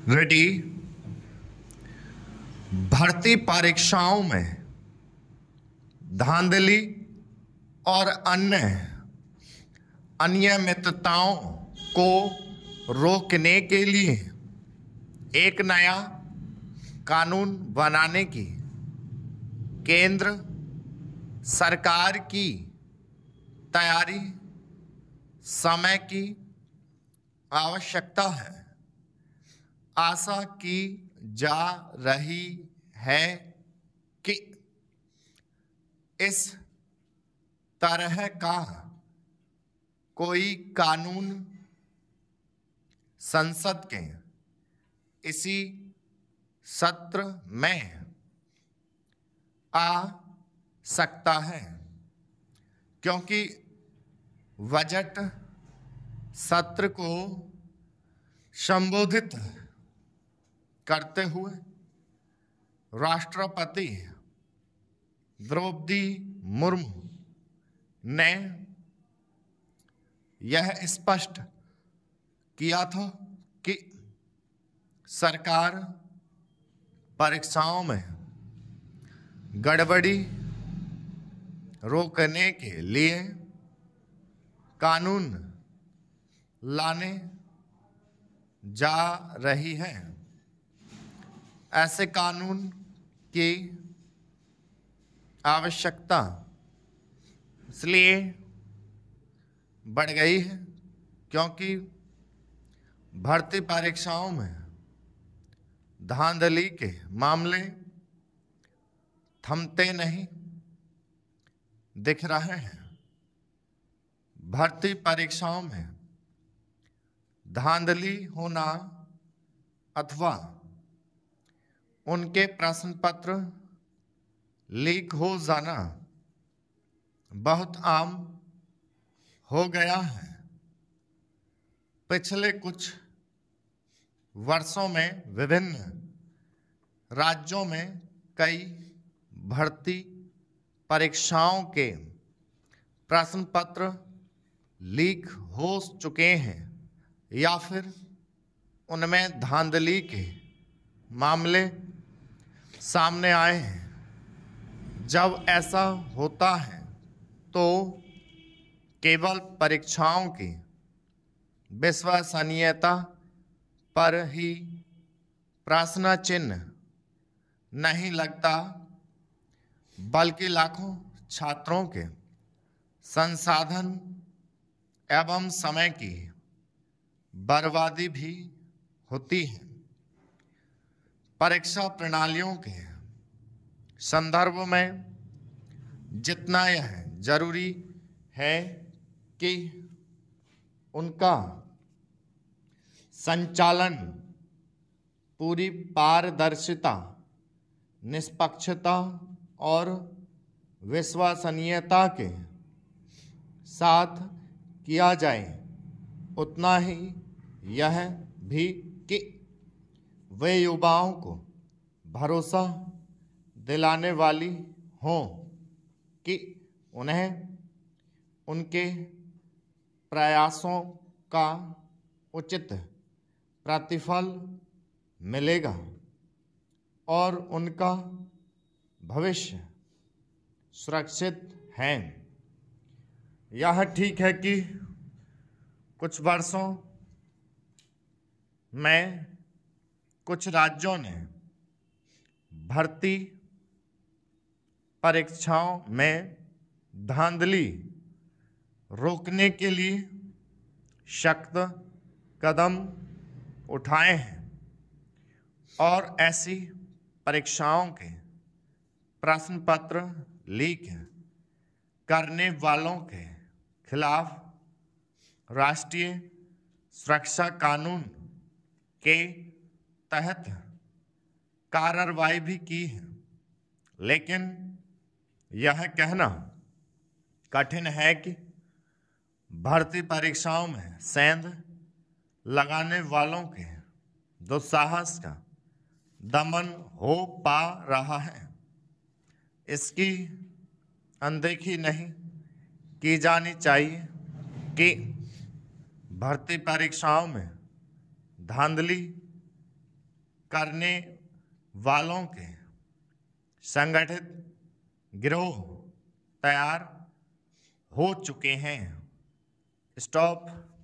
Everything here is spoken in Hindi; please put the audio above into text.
रेडी। भर्ती परीक्षाओं में धांधली और अन्य अनियमितताओं को रोकने के लिए एक नया कानून बनाने की केंद्र सरकार की तैयारी समय की आवश्यकता है। आशा की जा रही है कि इस तरह का कोई कानून संसद के इसी सत्र में आ सकता है, क्योंकि बजट सत्र को संबोधित करते हुए राष्ट्रपति द्रौपदी मुर्मू ने यह स्पष्ट किया था कि सरकार परीक्षाओं में गड़बड़ी रोकने के लिए कानून लाने जा रही है। ऐसे कानून की आवश्यकता इसलिए बढ़ गई है क्योंकि भर्ती परीक्षाओं में धांधली के मामले थमते नहीं दिख रहे हैं। भर्ती परीक्षाओं में धांधली होना अथवा उनके प्रश्न पत्र लीक हो जाना बहुत आम हो गया है। पिछले कुछ वर्षों में विभिन्न राज्यों में कई भर्ती परीक्षाओं के प्रश्न पत्र लीक हो चुके हैं या फिर उनमें धांधली के मामले सामने आए हैं। जब ऐसा होता है तो केवल परीक्षाओं की विश्वसनीयता पर ही प्रश्न चिन्ह नहीं लगता, बल्कि लाखों छात्रों के संसाधन एवं समय की बर्बादी भी होती है। परीक्षा प्रणालियों के संदर्भ में जितना यह जरूरी है कि उनका संचालन पूरी पारदर्शिता, निष्पक्षता और विश्वसनीयता के साथ किया जाए, उतना ही यह भी कि वे युवाओं को भरोसा दिलाने वाली हों कि उन्हें उनके प्रयासों का उचित प्रतिफल मिलेगा और उनका भविष्य सुरक्षित है। यह ठीक है कि कुछ वर्षों में कुछ राज्यों ने भर्ती परीक्षाओं में धांधली रोकने के लिए सख्त कदम उठाए हैं और ऐसी परीक्षाओं के प्रश्न पत्र लीक करने वालों के खिलाफ राष्ट्रीय सुरक्षा कानून के तहत कार्रवाई भी की है। लेकिन यह कहना कठिन है कि भर्ती परीक्षाओं में सेंध लगाने वालों के दुस्साहस का दमन हो पा रहा है। इसकी अनदेखी नहीं की जानी चाहिए कि भर्ती परीक्षाओं में धांधली करने वालों के संगठित गिरोह तैयार हो चुके हैं। स्टॉप।